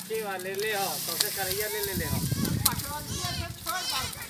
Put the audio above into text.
अच्छी वाले ले हो तो से करैया ले ले हो।